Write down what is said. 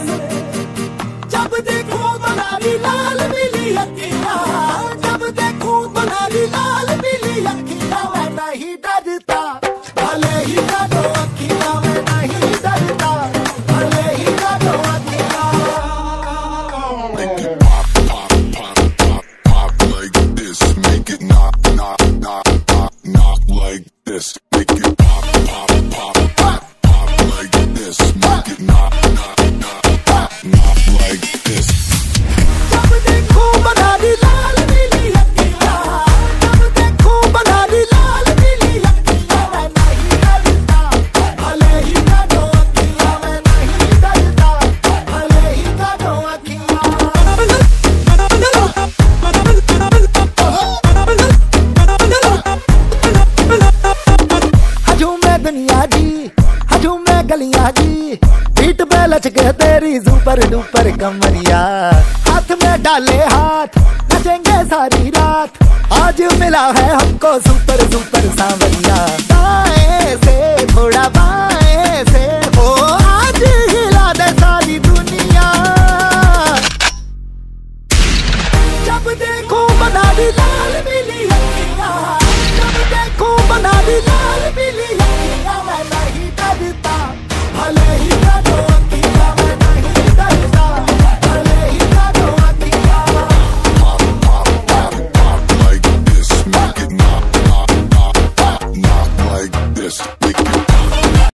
जब देखो तुम्हारी लाल पीली अखियाँ, जब देखो तुम्हारी लाल पीली अखियाँ, मैं नहीं डरता भले ही काटो अखियाँ, मैं नहीं डरता भले ही काटो अखियाँ। Make it pop, pop, pop, pop, pop like this. Make it knock, knock, knock, knock, knock like this. Make it pop, pop, pop, pop, pop like this. Make it knock, knock, knock, knock, knock like this. जब देखो तुम्हारी लाल पीली अखियाँ, जब देखो तुम्हारी लाल पीली अखियाँ, मैं नहीं डरता भले ही काटो अखियाँ, मैं नहीं डरता भले ही काटो अखियाँ। हजूम में दुनिया जी, हजूम में गलियां जी, पीठ पे लचके तेरी सुपर डुपर कमरिया, हाथ में डाले हाथ नचेंगे सारी रात, आज मिला है हमको सुपर सुपर सांवरिया। दाएं से थोड़ा बाएं से